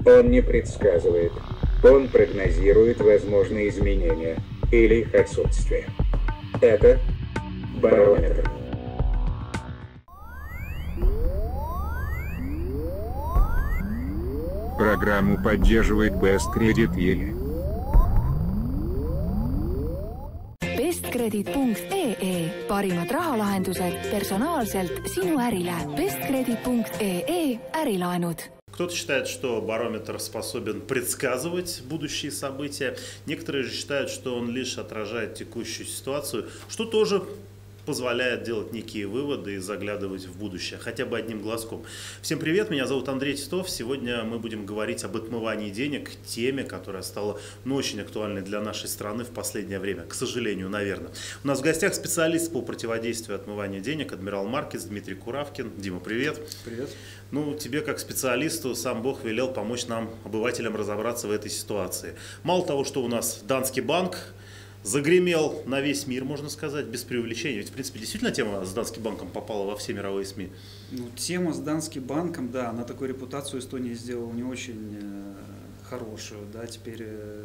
Он не предсказывает. Он прогнозирует возможные изменения или их отсутствие. Это барометр. Программу поддерживает Best Credit EE. Bestcredit.ee – parimad rahalahendused personaalselt sinu ärile. Bestcredit.ee – ärilaenud. Кто-то считает, что барометр способен предсказывать будущие события. Некоторые же считают, что он лишь отражает текущую ситуацию, что тоже позволяет делать некие выводы и заглядывать в будущее, хотя бы одним глазком. Всем привет, меня зовут Андрей Титов. Сегодня мы будем говорить об отмывании денег, теме, которая стала очень актуальной для нашей страны в последнее время, к сожалению, наверное. У нас в гостях специалист по противодействию отмыванию денег, Адмирал Маркетс Дмитрий Куравкин. Дима, привет. Привет. Ну, тебе как специалисту сам Бог велел помочь нам, обывателям, разобраться в этой ситуации. Мало того, что у нас Данский банк загремел на весь мир, можно сказать, без преувеличения. Ведь, в принципе, действительно тема с Данским банком попала во все мировые СМИ. Ну, тема с Данским банком, да, она такую репутацию Эстонии сделала не очень хорошую, да, теперь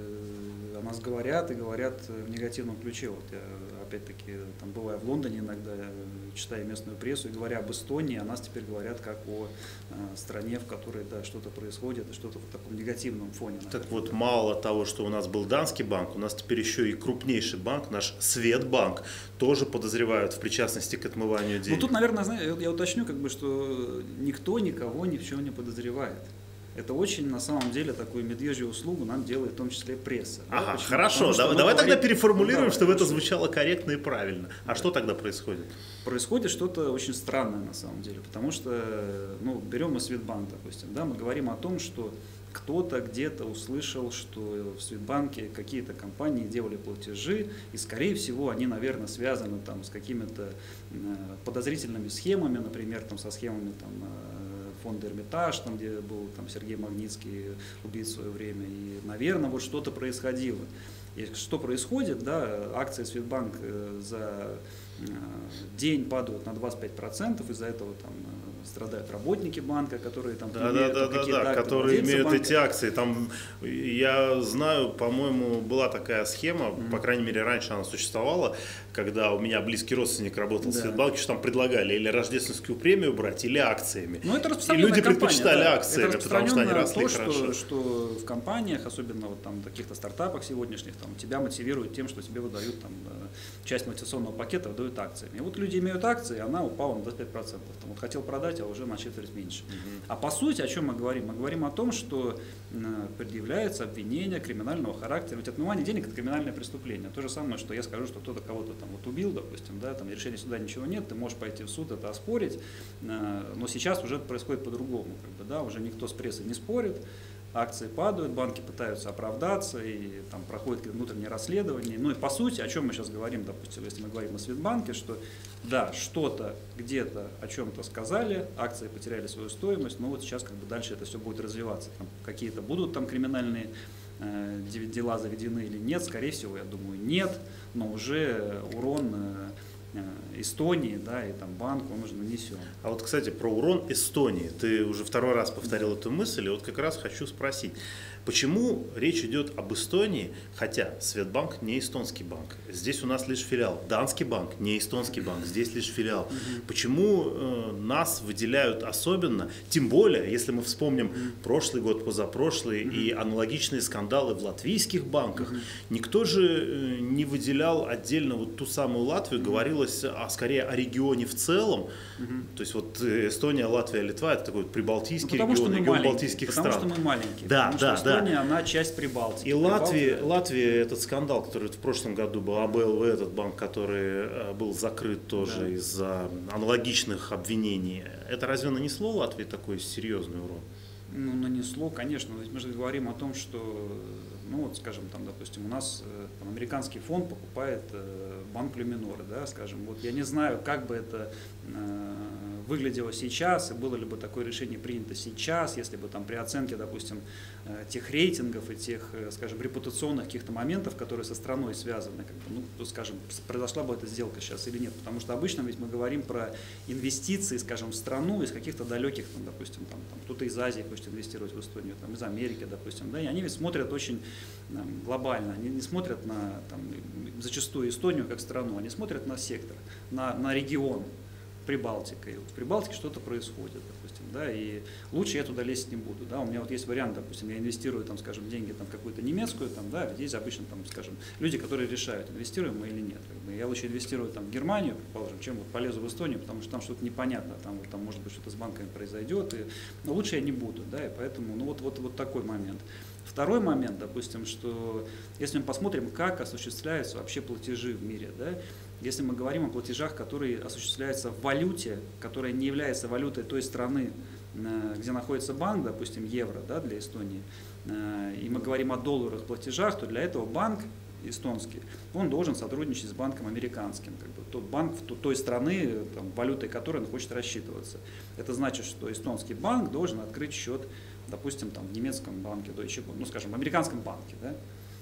о нас говорят и говорят в негативном ключе. Вот я, опять-таки, там, бывая в Лондоне иногда, читая местную прессу и говоря об Эстонии, о нас теперь говорят как о стране, в которой, да, что-то происходит, и что-то в таком негативном фоне. Так вот, мало того, что у нас был Данский банк, у нас теперь еще и крупнейший банк, наш Светбанк, тоже подозревают в причастности к отмыванию денег. Ну, тут, наверное, я уточню, как бы, что никто никого ни в чем не подозревает. Это очень, на самом деле, такую медвежью услугу нам делает в том числе пресса. Ага, да? хорошо, давай тогда переформулируем, чтобы это звучало корректно и правильно. А что тогда происходит? Происходит что-то очень странное на самом деле, потому что, ну, берем мы Светбанк, допустим, да, мы говорим о том, что кто-то где-то услышал, что в Светбанке какие-то компании делали платежи, и, скорее всего, они, наверное, связаны там с какими-то подозрительными схемами, например, там, со схемами там, фонда «Эрмитаж», там, где был там, Сергей Магнитский, убит в свое время, и, наверное, вот что-то происходило. И что происходит, да, акции Светбанк за день падают на 25%, из-за этого там страдают работники банка, которые там которые имеют банка. Эти акции. Там, я знаю, по-моему, была такая схема, по крайней мере, раньше она существовала, когда у меня близкий родственник работал в Светбанке, что там предлагали или рождественскую премию брать, или акциями. Ну, это и люди предпочитали акциями, потому что они росли хорошо. Что в компаниях, особенно вот там каких-то стартапах сегодняшних, там, тебя мотивируют тем, что тебе выдают там, часть мотивационного пакета, выдают акциями. И вот люди имеют акции, она упала на 25%. Там, вот хотел продать, а уже на четверть меньше. А по сути, о чем мы говорим? Мы говорим о том, что предъявляется обвинение криминального характера. Ведь отмывание денег – это криминальное преступление. То же самое, что я скажу, что кто-то кого-то там вот убил, допустим, да, там решения суда ничего нет, ты можешь пойти в суд, это оспорить, но сейчас уже это происходит по-другому, как бы, да, уже никто с прессой не спорит, акции падают, банки пытаются оправдаться, и там проходит внутреннее расследование. Ну и по сути, о чем мы сейчас говорим, допустим, если мы говорим о Светбанке, что да, что-то где-то о чем-то сказали, акции потеряли свою стоимость, но вот сейчас как бы дальше это все будет развиваться. Там какие-то будут там криминальные дела заведены или нет, скорее всего, я думаю, нет, но уже урон Эстонии, да, и там банку он уже нанесен. А вот, кстати, про урон Эстонии. Ты уже второй раз повторил эту мысль, и вот как раз хочу спросить. Почему речь идет об Эстонии, хотя Светбанк не эстонский банк, здесь у нас лишь филиал, Данский банк не эстонский банк, здесь лишь филиал. Почему нас выделяют особенно, тем более, если мы вспомним прошлый год, позапрошлый и аналогичные скандалы в латвийских банках, никто же не выделял отдельно вот ту самую Латвию, говорилось скорее о регионе в целом, то есть вот Эстония, Латвия, Литва, это такой вот прибалтийский регион балтийских стран. Потому что мы маленькие. Да. Эстония, она часть Прибалтики. И Латвия, этот скандал, который в прошлом году был, АБЛВ, этот банк, который был закрыт тоже из-за аналогичных обвинений, это разве нанесло Латвии такой серьезный урон? Ну, нанесло, конечно. Мы же говорим о том, что, ну вот, скажем, там, допустим, у нас там, американский фонд покупает банк Люминора, да, скажем, вот я не знаю, как бы это выглядело сейчас, и было ли бы такое решение принято сейчас, если бы там при оценке, допустим, тех рейтингов и тех, скажем, репутационных каких-то моментов, которые со страной связаны, как бы, ну, скажем, произошла бы эта сделка сейчас или нет. Потому что обычно ведь мы говорим про инвестиции, скажем, в страну из каких-то далеких, там, допустим, там, кто-то из Азии хочет инвестировать в Эстонию, там, из Америки, допустим, да, и они ведь смотрят очень глобально, они не смотрят на, там, зачастую Эстонию как страну, они смотрят на сектор, на регион Прибалтика. И вот в Прибалтике что-то происходит, допустим, да, и лучше я туда лезть не буду, да, у меня вот есть вариант, допустим, я инвестирую, там, скажем, деньги там, в какую-то немецкую, там, да, здесь обычно, там, скажем, люди, которые решают, инвестируем мы или нет. Как бы, я лучше инвестирую там, в Германию, предположим, чем вот полезу в Эстонию, потому что там что-то непонятно, там может быть что-то с банками произойдет, но лучше я не буду, да, и поэтому, ну, вот такой момент. Второй момент, допустим, что если мы посмотрим, как осуществляются вообще платежи в мире, да, если мы говорим о платежах, которые осуществляются в валюте, которая не является валютой той страны, где находится банк, допустим, евро, да, для Эстонии, и мы говорим о долларовых платежах, то для этого банк эстонский, он должен сотрудничать с банком американским, как бы, тот банк той страны, там, валютой которой он хочет рассчитываться. Это значит, что эстонский банк должен открыть счет, допустим, там, в немецком банке, ну, скажем, в американском банке, да?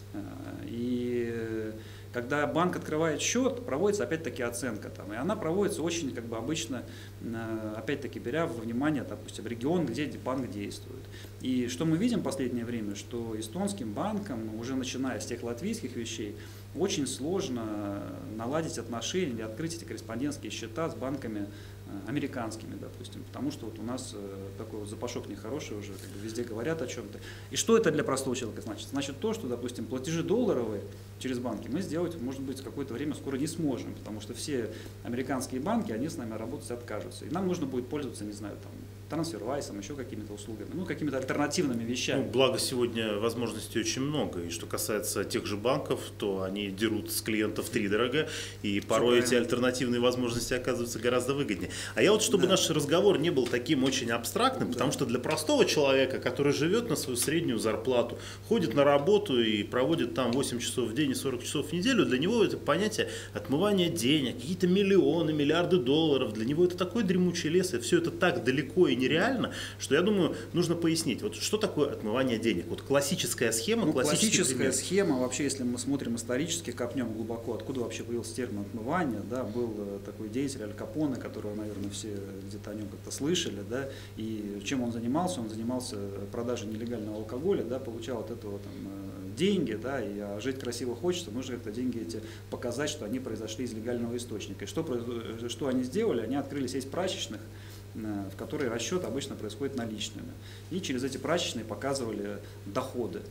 И когда банк открывает счет, проводится опять-таки оценка там, и она проводится очень как бы обычно, опять-таки беря во внимание, допустим, регион, где банк действует. И что мы видим в последнее время, что эстонским банкам, уже начиная с тех латвийских вещей, очень сложно наладить отношения или открыть эти корреспондентские счета с банками американскими, допустим, потому что вот у нас такой вот запашок нехороший уже, как бы везде говорят о чем-то. И что это для простого человека значит? Значит то, что, допустим, платежи долларовые через банки мы сделать, может быть, какое-то время скоро не сможем, потому что все американские банки, они с нами работать откажутся. И нам нужно будет пользоваться, не знаю, там, трансфервайсом, еще какими-то услугами, ну, какими-то альтернативными вещами. Ну, благо сегодня возможностей очень много, и что касается тех же банков, то они дерут с клиентов втридорога, и порой эти альтернативные возможности оказываются гораздо выгоднее. А я вот, чтобы наш разговор не был таким очень абстрактным, потому что для простого человека, который живет на свою среднюю зарплату, ходит на работу и проводит там 8 часов в день и 40 часов в неделю, для него это понятие отмывания денег, какие-то миллионы, миллиарды долларов, для него это такой дремучий лес, и все это так далеко и нереально, что, я думаю, нужно пояснить, вот что такое отмывание денег. Вот классическая схема, ну, классическая схема, вообще, если мы смотрим исторически, копнем глубоко, откуда вообще появился термин отмывание, да, был такой деятель Аль Капоне, которого, наверное, все где-то о нем как-то слышали, да, и чем он занимался? Он занимался продажей нелегального алкоголя, да, получал от этого там деньги, да, и жить красиво хочется, нужно как-то деньги эти показать, что они произошли из легального источника. И что они сделали? Они открыли сеть прачечных, в которой расчет обычно происходит наличными. И через эти прачечные показывали доходы.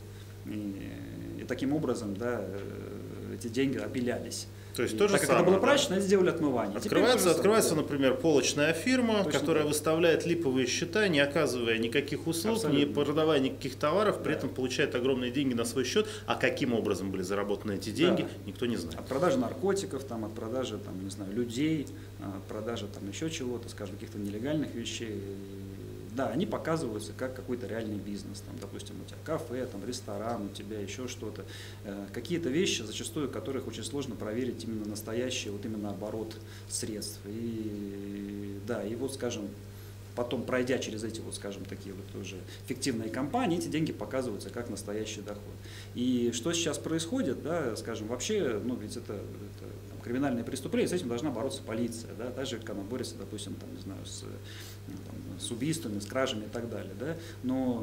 И таким образом, да, эти деньги обелялись. То есть то же так как самое, это было да? прачечное, они сделали отмывание. Открывается, например, полочная фирма, точно которая так. выставляет липовые счета, не оказывая никаких услуг, Абсолютно. не продавая никаких товаров, при этом получает огромные деньги на свой счет. А каким образом были заработаны эти деньги, никто не знает. От продажи наркотиков, там, от продажи там, не знаю, людей, от продажи там, еще чего-то, скажем, каких-то нелегальных вещей. Да, они показываются как какой-то реальный бизнес. Там, допустим, у тебя кафе, там, ресторан, у тебя еще что-то. Какие-то вещи, зачастую которых очень сложно проверить именно настоящий, вот именно оборот средств. И да, и вот, скажем, потом, пройдя через эти, вот, скажем, такие вот уже фиктивные компании, эти деньги показываются как настоящий доход. И что сейчас происходит, да, скажем, вообще, ну, ведь это там, криминальное преступление, с этим должна бороться полиция, да, так же, как она борется, допустим, там, не знаю, с убийствами, с кражами и так далее, да, но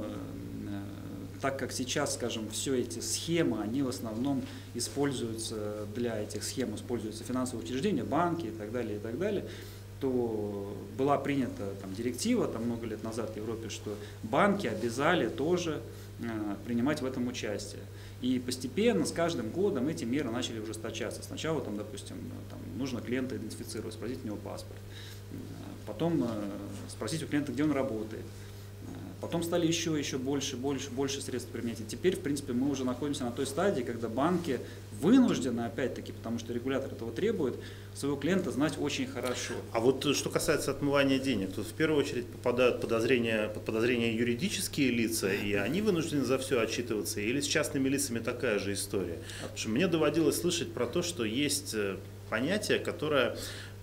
так как сейчас, скажем, все эти схемы, они в основном используются, для этих схем используются финансовые учреждения, банки и так далее, то была принята там, директива там, много лет назад в Европе, что банки обязали тоже принимать в этом участие. И постепенно, с каждым годом эти меры начали ужесточаться. Сначала, там, допустим, там, нужно клиента идентифицировать, спросить у него паспорт. Потом спросить у клиента, где он работает. Потом стали еще больше средств применять. И теперь, в принципе, мы уже находимся на той стадии, когда банки вынуждены, опять-таки, потому что регулятор этого требует, своего клиента знать очень хорошо. А вот что касается отмывания денег, тут в первую очередь попадают под подозрение юридические лица, и они вынуждены за все отчитываться, или с частными лицами такая же история? Потому что мне доводилось слышать про то, что есть понятие, которое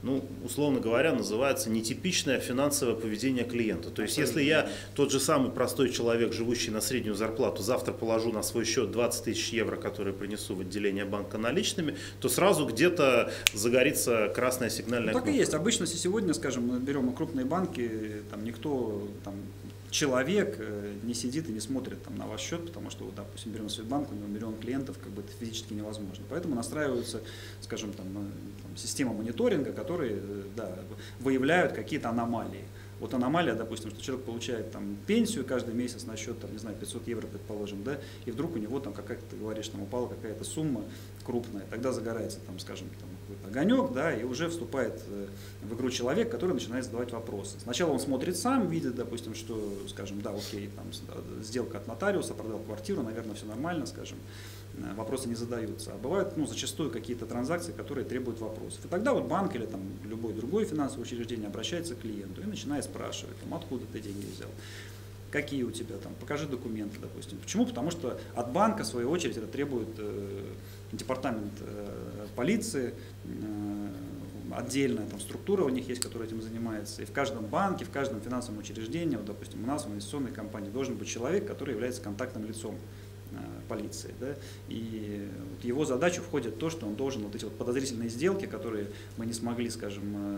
ну, условно говоря, называется нетипичное финансовое поведение клиента. То есть, если я тот же самый простой человек, живущий на среднюю зарплату, завтра положу на свой счет 20 тысяч евро, которые принесу в отделение банка наличными, то сразу где-то загорится красная сигнальная кнопка. Так и есть. Обычно сегодня, скажем, мы берем крупные банки, там никто, там, человек не сидит и не смотрит там на ваш счет, потому что, вот, допустим, берем Светбанк, у него миллион клиентов, как бы это физически невозможно. Поэтому настраиваются, скажем, там система мониторинга, которые, да, выявляют какие-то аномалии. Вот аномалия, допустим, что человек получает там пенсию каждый месяц на счет, там, не знаю, 500 евро, предположим, да, и вдруг у него там, как ты говоришь, там упала какая-то сумма крупная, тогда загорается там, скажем, там, какой-то огонек, да, и уже вступает в игру человек, который начинает задавать вопросы. Сначала он смотрит сам, видит, допустим, что, скажем, да, окей, там, сделка от нотариуса, продал квартиру, наверное, все нормально, скажем, вопросы не задаются. А бывают, ну, зачастую какие-то транзакции, которые требуют вопросов. И тогда вот банк или там любое другое финансовое учреждение обращается к клиенту и начинает спрашивать, там, откуда ты деньги взял, какие у тебя там, покажи документы, допустим. Почему? Потому что от банка, в свою очередь, это требует департамент полиции, отдельная там структура у них есть, которая этим занимается. И в каждом банке, в каждом финансовом учреждении, вот, допустим, у нас в инвестиционной компании должен быть человек, который является контактным лицом полиции. Да? И вот его задачу входит то, что он должен вот эти вот подозрительные сделки, которые мы не смогли, скажем,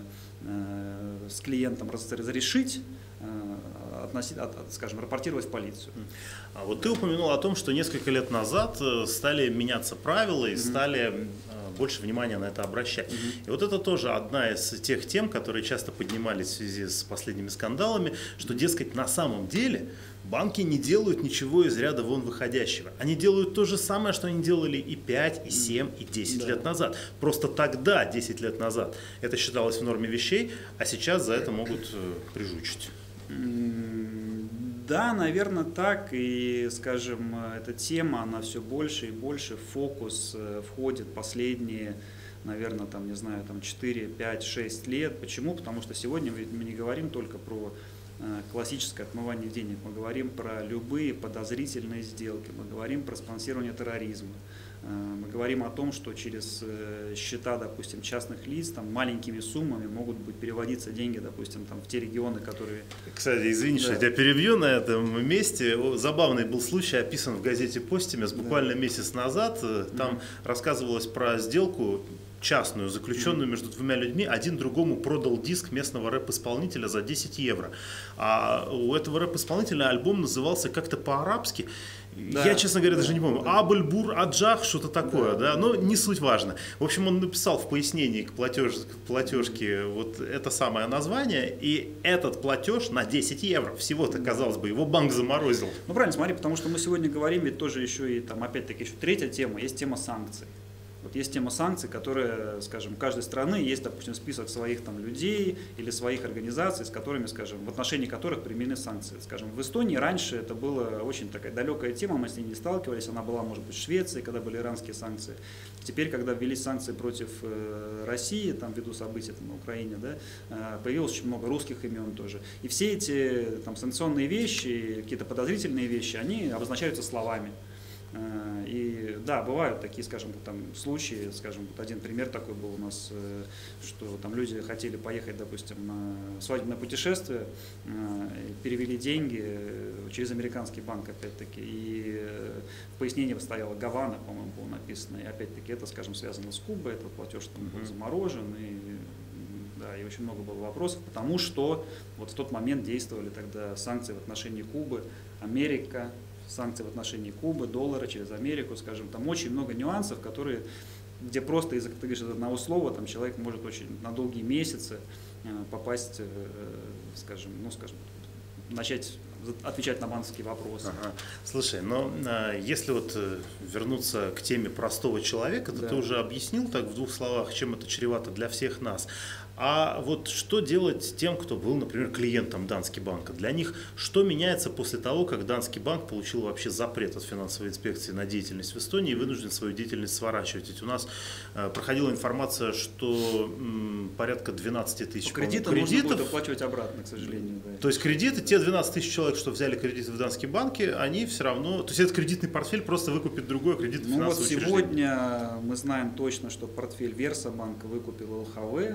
с клиентом разрешить, скажем, рапортировать в полицию. А вот ты упомянул о том, что несколько лет назад стали меняться правила и стали больше внимания на это обращать. И вот это тоже одна из тех тем, которые часто поднимались в связи с последними скандалами, что, дескать, на самом деле банки не делают ничего из ряда вон выходящего. Они делают то же самое, что они делали и 5, и 7, и 10 лет назад. Просто тогда, 10 лет назад, это считалось в норме вещей, а сейчас за это могут прижучить. Да, наверное, так. И, скажем, эта тема, она все больше и больше в фокус входит последние, наверное, там, не знаю, там 4, 5, 6 лет. Почему? Потому что сегодня мы не говорим только про классическое отмывание денег, мы говорим про любые подозрительные сделки, мы говорим про спонсирование терроризма, мы говорим о том, что через счета, допустим, частных лиц там, маленькими суммами могут быть переводиться деньги, допустим, там, в те регионы, которые… Кстати, извини, что я тебя перебью на этом месте. Забавный был случай, описан в газете «Постимес» буквально месяц назад. Там рассказывалось про сделку частную, заключенную между двумя людьми, один другому продал диск местного рэп-исполнителя за 10 евро. А у этого рэп-исполнителя альбом назывался как-то по-арабски. Да, я, честно говоря, даже не помню. Абель-Бур Аджах, что-то такое, да, но не суть важно. В общем, он написал в пояснении к платежке вот это самое название, и этот платеж на 10 евро всего-то, казалось бы, его банк заморозил. Ну, правильно, смотри, потому что мы сегодня говорим, ведь тоже еще и, там, опять-таки, еще третья тема, есть тема санкций. Вот есть тема санкций, которая, скажем, у каждой страны есть, допустим, список своих там людей или своих организаций, с которыми, скажем, в отношении которых применены санкции. Скажем, в Эстонии раньше это была очень такая далекая тема, мы с ней не сталкивались, она была, может быть, в Швеции, когда были иранские санкции. Теперь, когда ввелись санкции против России, там, ввиду событий там, на Украине, да, появилось очень много русских имен тоже. И все эти там, санкционные вещи, какие-то подозрительные вещи, они обозначаются словами. И да, бывают такие, скажем, там, случаи, скажем, вот один пример такой был у нас, что там люди хотели поехать, допустим, на свадебное путешествие, перевели деньги через американский банк, опять-таки, и в пояснении стояла Гавана, по-моему, было написано, и опять-таки это, скажем, связано с Кубой, этот платеж там был заморожен, и да, и очень много было вопросов, потому что вот в тот момент действовали тогда санкции в отношении Кубы, Америка, санкции в отношении Кубы, доллара через Америку, скажем, там очень много нюансов, которые, где просто из-за, ты говоришь, из одного слова там человек может очень на долгие месяцы попасть, скажем, ну, скажем, начать отвечать на банковские вопросы. Ага. Слушай, но если вот вернуться к теме простого человека, то ты уже объяснил так в двух словах, чем это чревато для всех нас. А вот что делать тем, кто был, например, клиентом Дански банка? Для них что меняется после того, как Данский банк получил вообще запрет от финансовой инспекции на деятельность в Эстонии и вынужден свою деятельность сворачивать? Ведь у нас проходила информация, что порядка 12 тысяч кредитов нужно будет оплачивать обратно, к сожалению. Да. То есть кредиты, те 12 тысяч человек, что взяли кредиты в Данский банке, они все равно, то есть этот кредитный портфель просто выкупит другое кредитное финансовое учреждение. Сегодня мы знаем точно, что портфель Верса банка выкупил ЛХВ,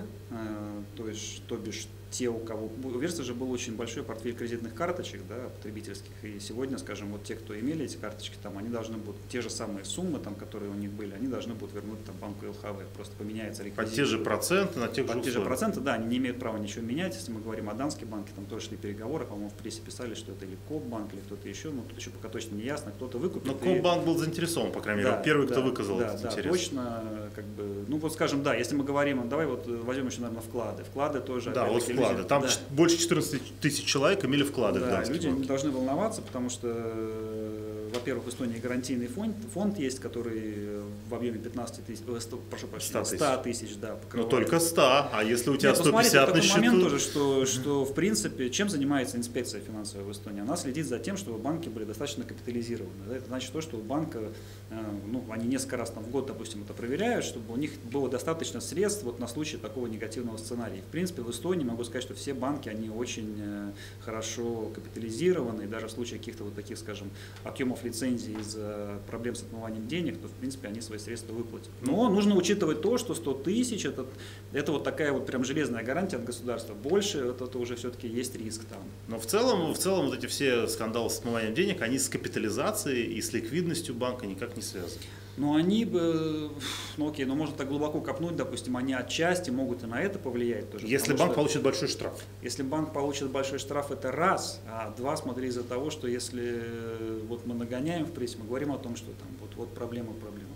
то бишь те, у кого... У Верса же был очень большой портфель кредитных карточек, да, потребительских, и сегодня, скажем, вот те, кто имели эти карточки, там, они должны будут, те же самые суммы, там, которые у них были, они должны будут вернуть там, банку ЛХВ, просто поменяется реквизит. Под те же проценты, на тех же условиях. Под те же проценты, да, они не имеют права ничего менять. Если мы говорим о Данской банке, там тоже шли переговоры, по-моему, в прессе писали, что это или Копбанк, или кто-то еще, но тут еще пока точно не ясно, кто-то выкупит. Но Копбанк был заинтересован, по крайней мере, да, первый, да, кто выказал да, этот да, интерес. Точно, как бы, ну вот скажем, да, если мы говорим, давай вот возьмем еще, наверное, вклады. Вклады тоже. Да, вот вклады. Люди, там да. Больше 14 тысяч человек имели вклады в Да, Данский люди банк. не должны волноваться, потому что, во-первых, в Эстонии гарантийный фонд есть, который в объеме 15 тысяч, прошу прощения, 100 тысяч, да, покрывает. Но только 100, а если у тебя 150 на на счету? Момент тоже, что в принципе, чем занимается инспекция финансовая в Эстонии? Она следит за тем, чтобы банки были достаточно капитализированы. Да? Это значит то, что у банка, ну, они несколько раз там, в год, допустим, это проверяют, чтобы у них было достаточно средств вот на случай такого негативного сценария. В принципе, в Эстонии могу сказать, что все банки, они очень хорошо капитализированы, и даже в случае каких-то вот таких, скажем, объемов лицензий из-за проблем с отмыванием денег, то, в принципе, они свои средства выплатят. Но нужно учитывать то, что 100 тысяч это вот такая вот прям железная гарантия от государства. Больше это уже все-таки есть риск там. Но в целом вот эти все скандалы с отмыванием денег, они с капитализацией и с ликвидностью банка никак не связаны. Но они бы, ну окей, но можно так глубоко копнуть, допустим, они отчасти могут и на это повлиять тоже. Если банк получит большой штраф. Если банк получит большой штраф, это раз, а два, смотри, из-за того, что если вот мы нагоняем в прессе, мы говорим о том, что там вот проблема.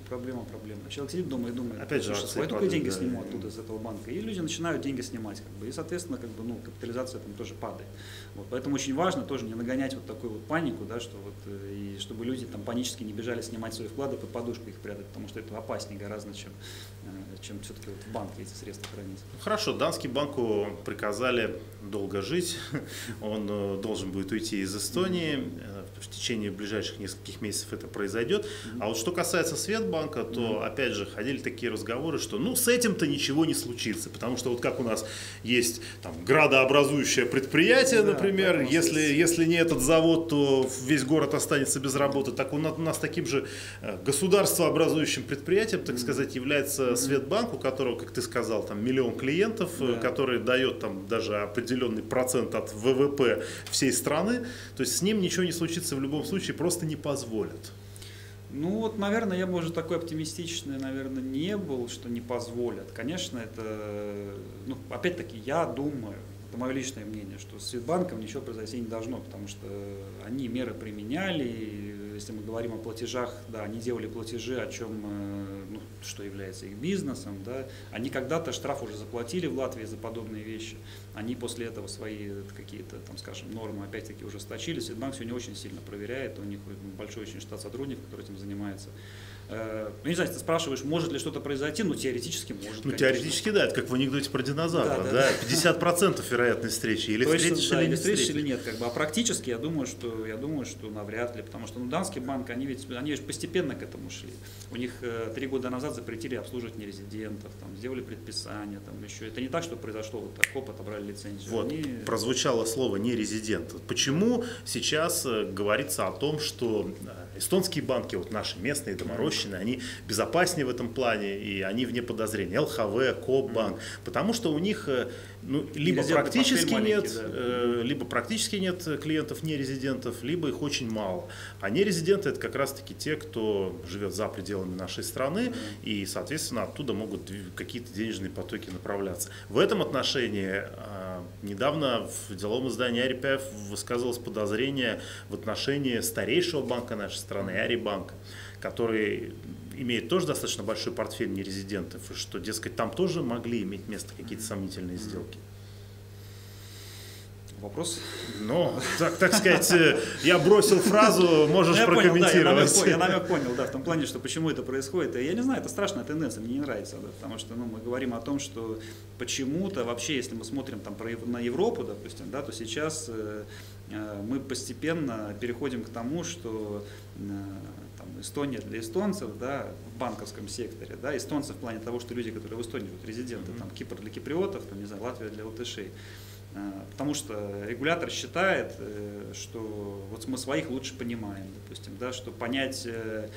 А человек сидит дома и думает, опять же, я только деньги сниму оттуда из этого банка. И люди начинают деньги снимать, как бы, и, соответственно, как бы, ну, капитализация там тоже падает. Вот, поэтому очень важно тоже не нагонять вот такую вот панику, да, что вот, и чтобы люди там панически не бежали снимать свои вклады под подушку их прятать, потому что это опаснее гораздо, чем все-таки вот в банке эти средства хранить. Хорошо, Данский банку приказали долго жить, он должен будет уйти из Эстонии, в течение ближайших нескольких месяцев это произойдет. А вот что касается Светбанка, то опять же ходили такие разговоры, что ну с этим-то ничего не случится, потому что вот как у нас есть там градообразующее предприятие, например, если не этот завод, то весь город останется без работы, так у нас таким же государствообразующим предприятием, так сказать, является Светбанк, у которого, как ты сказал, там 1 миллион клиентов, который дает там даже определенный процент от ВВП всей страны, то есть с ним ничего не случится в любом случае, просто не позволят. Ну вот, наверное, я, может, такой оптимистичный, наверное, не был, что не позволят. Конечно, это, ну, опять-таки, я думаю, это мое личное мнение, что с Светбанком ничего произойти не должно, потому что они меры применяли, и если мы говорим о платежах, да, они делали платежи, о чем, ну, что является их бизнесом, да, они когда-то штраф уже заплатили в Латвии за подобные вещи, они после этого свои какие-то, там, скажем, нормы опять-таки ужесточили. Светбанк сегодня очень сильно проверяет, у них большой очень штат сотрудников, который этим занимается. Ну, не знаю, ты спрашиваешь, может ли что-то произойти, ну, теоретически может. Ну, теоретически, да, это как в анекдоте про динозавров, да, 50% вероятность встречи, или встретишь, или не встретишь. Или нет, как бы, а практически я думаю, что навряд ли, потому что, ну, Данский банк, они ведь постепенно к этому шли. У них 3 года назад запретили обслуживать нерезидентов, там, сделали предписание, там, еще. Это не так, что произошло, вот так, хоп, отобрали лицензию. Вот, прозвучало слово нерезидент. Почему сейчас говорится о том, что эстонские банки, вот наши местные, доморощенные, они безопаснее в этом плане, и они вне подозрения. ЛХВ, Копбанк. Потому что у них ну, либо практически нет клиентов нерезидентов, либо их очень мало. А нерезиденты — это как раз-таки те, кто живет за пределами нашей страны, и, соответственно, оттуда могут какие-то денежные потоки направляться. В этом отношении недавно в деловом издании Арипяев высказывалось подозрение в отношении старейшего банка нашей страны, Арибанка, который имеет тоже достаточно большой портфель нерезидентов, и что, дескать, там тоже могли иметь место какие-то сомнительные сделки. Вопрос? Ну, так сказать, я бросил фразу, можешь прокомментировать. Понял, я намек понял, да, в том плане, что почему это происходит. Я не знаю, это страшная тенденция, мне не нравится, да, потому что мы говорим о том, что почему-то вообще, если мы смотрим там, на Европу, допустим, да, то сейчас мы постепенно переходим к тому, что Эстония для эстонцев, да, в банковском секторе, да, эстонцы в плане того, что люди, которые в Эстонии живут, резиденты, там, Кипр для киприотов, там, не знаю, Латвия для латышей. Потому что регулятор считает, что вот мы своих лучше понимаем, допустим, да, что понять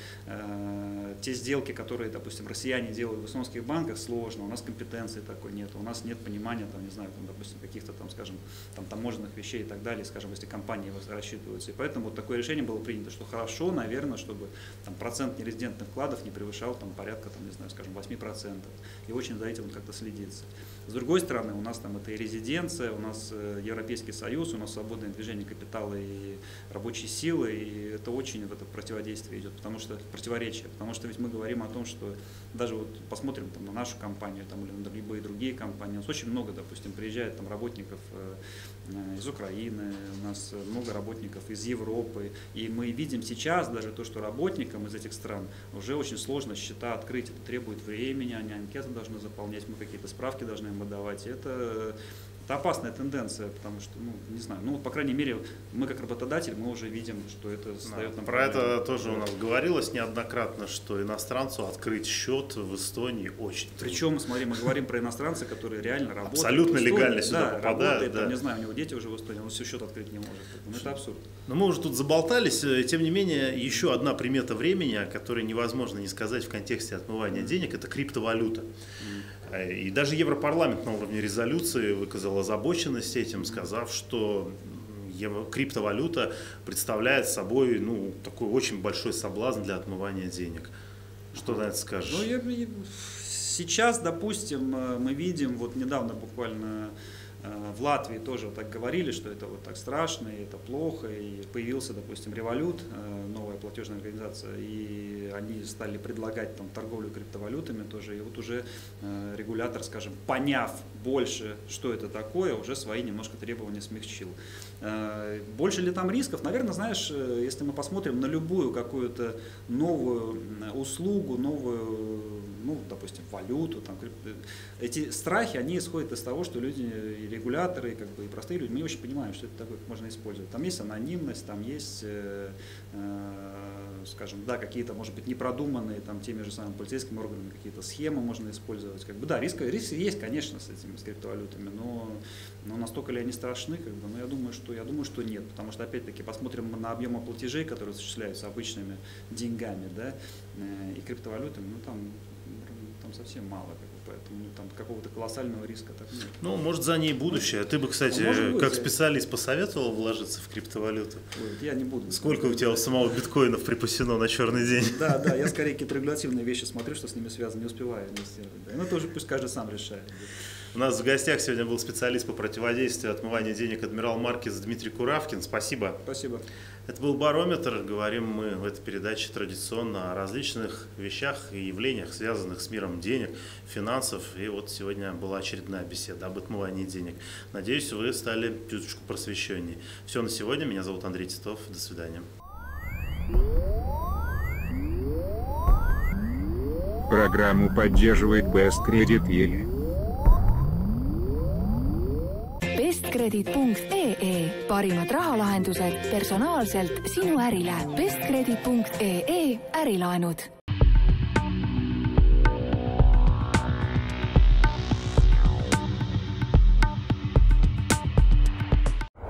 те сделки, которые, допустим, россияне делают в эстонских банках, сложно, у нас компетенции такой нет, у нас нет понимания, там, не знаю, там, допустим, каких-то там, скажем, там, таможенных вещей и так далее, скажем, если компании рассчитываются. И поэтому вот такое решение было принято, что хорошо, наверное, чтобы там, процент нерезидентных вкладов не превышал там, порядка, там, не знаю, скажем, 8%. И очень за этим как-то следится. С другой стороны, у нас там это и резиденция, у нас Европейский Союз, у нас свободное движение капитала и рабочей силы, и это очень в это противодействие идет, противоречие, потому что ведь мы говорим о том, что даже вот посмотрим там, на нашу компанию там, или на любые другие компании, у нас очень много, допустим, приезжает там работников из Украины, у нас много работников из Европы, и мы видим сейчас даже то, что работникам из этих стран уже очень сложно счета открыть, это требует времени, они анкеты должны заполнять, мы какие-то справки должны им выдавать, это опасная тенденция, потому что, ну, не знаю, ну, по крайней мере, мы как работодатель, мы уже видим, что это создает нам про проблемы. Это тоже у нас говорилось неоднократно, что иностранцу открыть счет в Эстонии очень трудно. Причем, смотри, мы говорим про иностранца, который реально работает. Абсолютно легально сюда попадает. Работает, да. Там, не знаю, у него дети уже в Эстонии, он все счет открыть не может. Ну, это абсурд. Но мы уже тут заболтались, тем не менее, еще одна примета времени, о которой невозможно не сказать в контексте отмывания денег, это криптовалюта. И даже Европарламент на уровне резолюции выказал озабоченность этим, сказав, что криптовалюта представляет собой, ну, такой очень большой соблазн для отмывания денег. Что на это скажешь? Ну, сейчас, допустим, мы видим, вот недавно буквально в Латвии тоже так говорили, что это вот так страшно, и это плохо, и появился, допустим, Revolut, новая платежная организация, и они стали предлагать там торговлю криптовалютами тоже, и вот уже регулятор, скажем, поняв больше, что это такое, уже свои немножко требования смягчил. Больше ли там рисков? Наверное, знаешь, если мы посмотрим на любую какую-то новую услугу, новую, ну, допустим, валюту, там, эти страхи, они исходят из того, что люди, и регуляторы, как бы, и простые люди, мы не очень понимаем, что это такое, как можно использовать. Там есть анонимность, там есть, скажем, да, какие-то, может быть, непродуманные там, теми же самыми полицейскими органами какие-то схемы можно использовать. Как бы, да, риски есть, конечно, с этими криптовалютами, но настолько ли они страшны, как бы, ну, я думаю, что нет, потому что, опять-таки, посмотрим на объемы платежей, которые осуществляются обычными деньгами, да, и криптовалютами, ну, там совсем мало, как бы, поэтому там какого-то колоссального риска так нет. Ну, может, за ней будущее. Ты бы, кстати, как специалист посоветовал вложиться в криптовалюту? Ой, я не буду. Сколько у тебя у самого биткоинов припасено на черный день? Да, я скорее какие-то регулятивные вещи смотрю, что с ними связано, не успеваю инвестировать. Да. Ну, тоже пусть каждый сам решает. У нас в гостях сегодня был специалист по противодействию отмывания денег Адмирал Маркетс Дмитрий Куравкин. Спасибо. Спасибо. Это был «Барометр». Говорим мы в этой передаче традиционно о различных вещах и явлениях, связанных с миром денег, финансов. И вот сегодня была очередная беседа об отмывании денег. Надеюсь, вы стали чуточку просвещеннее. Все на сегодня. Меня зовут Андрей Титов. До свидания. Программу поддерживает Best Credit. bestkredit.ee parimad rahalahendused personaalselt sinu ärile. bestkredit.ee ärilaenud